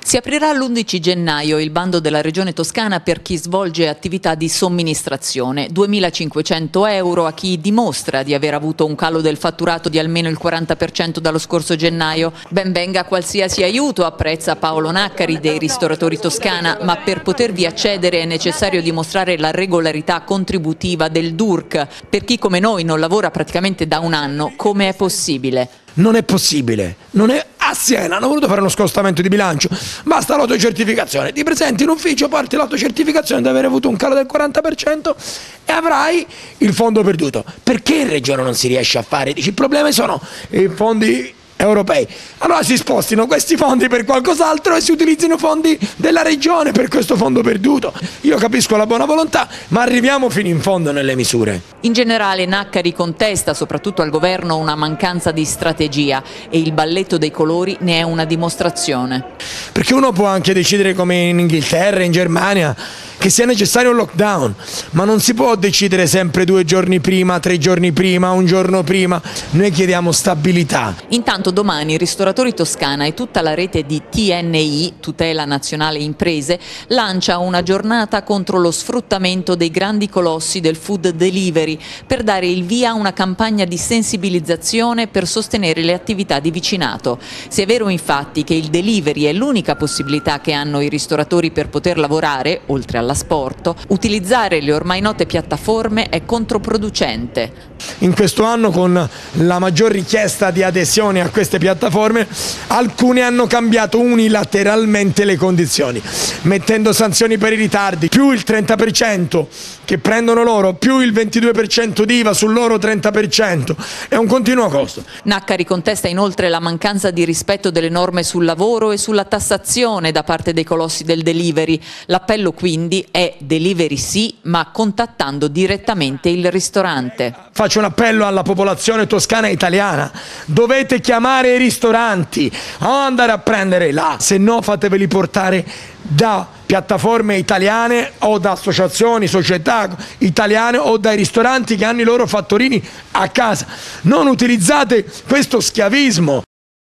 Si aprirà l'11 gennaio il bando della Regione Toscana per chi svolge attività di somministrazione. 2.500 euro a chi dimostra di aver avuto un calo del fatturato di almeno il 40% dallo scorso gennaio. Ben venga qualsiasi aiuto, apprezza Paolo Naccari dei Ristoratori Toscana, ma per potervi accedere è necessario dimostrare la regolarità contributiva del DURC. Per chi come noi non lavora praticamente da un anno, come è possibile? Non è possibile, a Siena hanno voluto fare uno scostamento di bilancio, basta l'autocertificazione, ti presenti in ufficio, porti l'autocertificazione di aver avuto un calo del 40% e avrai il fondo perduto. Perché in regione non si riesce a fare? Dici, i problemi sono i fondi europei, allora si spostino questi fondi per qualcos'altro e si utilizzino fondi della regione per questo fondo perduto. Io capisco la buona volontà, ma arriviamo fino in fondo nelle misure. In generale Naccari contesta soprattutto al governo una mancanza di strategia e il balletto dei colori ne è una dimostrazione. Perché uno può anche decidere, come in Inghilterra, in Germania, che sia necessario un lockdown, ma non si può decidere sempre 2 giorni prima, 3 giorni prima, un giorno prima. Noi chiediamo stabilità. Intanto domani Ristoratori Toscana e tutta la rete di TNI, Tutela Nazionale Imprese, lancia una giornata contro lo sfruttamento dei grandi colossi del food delivery per dare il via a una campagna di sensibilizzazione per sostenere le attività di vicinato. Se è vero infatti che il delivery è l'unica possibilità che hanno i ristoratori per poter lavorare, oltre all'asporto, utilizzare le ormai note piattaforme è controproducente. In questo anno, con la maggior richiesta di adesione a queste piattaforme, alcune hanno cambiato unilateralmente le condizioni, mettendo sanzioni per i ritardi, più il 30% che prendono loro, più il 22% di IVA sul loro 30%, è un continuo costo. Naccari contesta inoltre la mancanza di rispetto delle norme sul lavoro e sulla tassazione da parte dei colossi del delivery. L'appello quindi è delivery sì, ma contattando direttamente il ristorante. Faccio un appello alla popolazione toscana e italiana: dovete chiamare i ristoranti, o andare a prendere là, se no fateveli portare da piattaforme italiane o da associazioni, società italiane o dai ristoranti che hanno i loro fattorini a casa. Non utilizzate questo schiavismo.